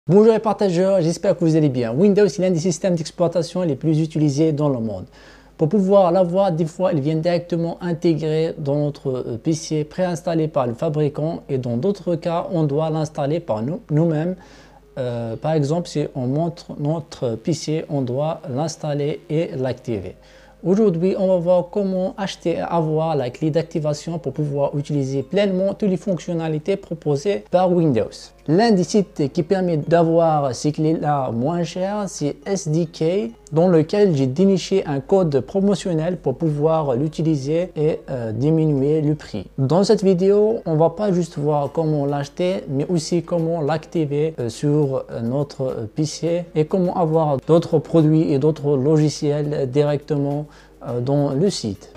Bonjour les partageurs, j'espère que vous allez bien. Windows est l'un des systèmes d'exploitation les plus utilisés dans le monde. Pour pouvoir l'avoir, des fois, il vient directement intégré dans notre PC préinstallé par le fabricant et dans d'autres cas, on doit l'installer par nous-mêmes. Par exemple, si on montre notre PC, on doit l'installer et l'activer. Aujourd'hui, on va voir comment acheter et avoir la clé d'activation pour pouvoir utiliser pleinement toutes les fonctionnalités proposées par Windows. L'un des sites qui permet d'avoir ces clés-là moins chères, c'est SDK, dans lequel j'ai déniché un code promotionnel pour pouvoir l'utiliser et diminuer le prix. Dans cette vidéo, on va pas juste voir comment l'acheter, mais aussi comment l'activer sur notre PC et comment avoir d'autres produits et d'autres logiciels directement dans le site.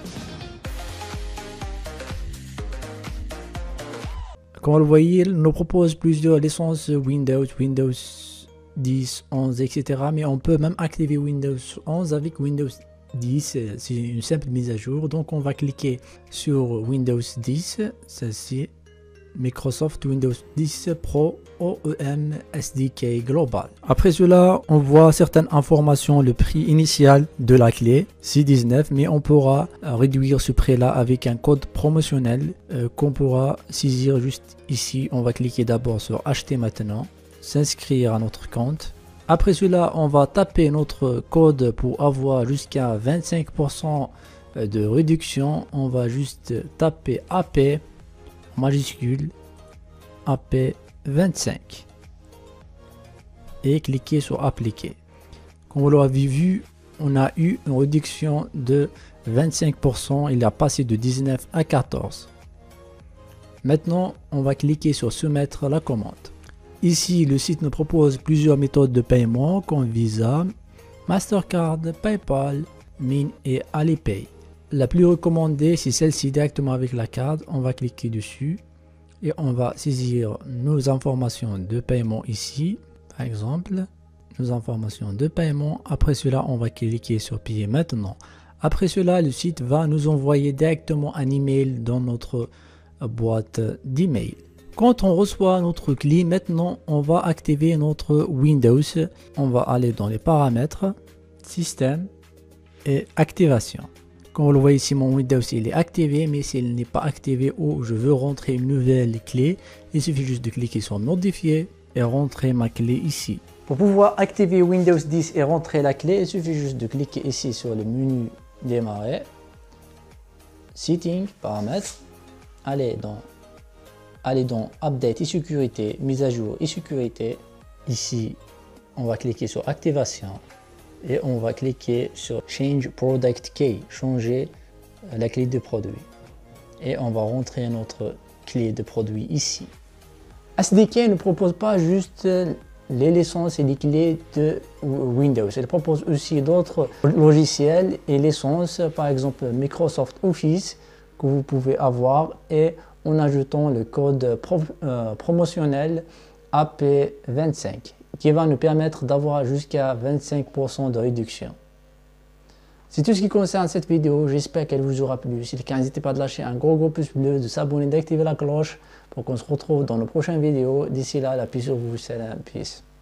Comme vous le voyez, il nous propose plusieurs licences Windows 10, 11, etc. Mais on peut même activer Windows 11 avec Windows 10. C'est une simple mise à jour. Donc on va cliquer sur Windows 10. Celle-ci, Microsoft Windows 10 Pro OEM SDK Global. Après cela, on voit certaines informations, le prix initial de la clé, c'est 19, mais on pourra réduire ce prix-là avec un code promotionnel qu'on pourra saisir juste ici. On va cliquer d'abord sur acheter maintenant, s'inscrire à notre compte. Après cela, on va taper notre code pour avoir jusqu'à 25% de réduction. On va juste taper AP majuscule AP25 et cliquer sur appliquer. Comme vous l'avez vu, on a eu une réduction de 25%. Il a passé de 19 à 14. Maintenant, on va cliquer sur soumettre la commande. Ici, le site nous propose plusieurs méthodes de paiement comme Visa, Mastercard, PayPal, Mint et Alipay. La plus recommandée, c'est celle-ci directement avec la carte. On va cliquer dessus et on va saisir nos informations de paiement ici, par exemple, nos informations de paiement. Après cela, on va cliquer sur payer maintenant. Après cela, le site va nous envoyer directement un email dans notre boîte d'email. Quand on reçoit notre clé, maintenant, on va activer notre Windows. On va aller dans les paramètres, système et activation. Comme vous le voyez ici, mon Windows il est activé, mais s'il n'est pas activé ou je veux rentrer une nouvelle clé, il suffit juste de cliquer sur modifier et rentrer ma clé ici. Pour pouvoir activer Windows 10 et rentrer la clé, il suffit juste de cliquer ici sur le menu démarrer, Settings, paramètres, aller dans Update et sécurité, mise à jour et sécurité. Ici, on va cliquer sur activation. Et on va cliquer sur Change Product Key, changer la clé de produit. Et on va rentrer notre clé de produit ici. SDK ne propose pas juste les licences et les clés de Windows. Elle propose aussi d'autres logiciels et licences, par exemple Microsoft Office, que vous pouvez avoir et en ajoutant le code promotionnel AP25. Qui va nous permettre d'avoir jusqu'à 25% de réduction. C'est tout ce qui concerne cette vidéo, j'espère qu'elle vous aura plu. Si c'est le cas, n'hésitez pas à lâcher un gros pouce bleu, de s'abonner, d'activer la cloche pour qu'on se retrouve dans nos prochaines vidéos. D'ici là, la paix sur vous, salam, peace.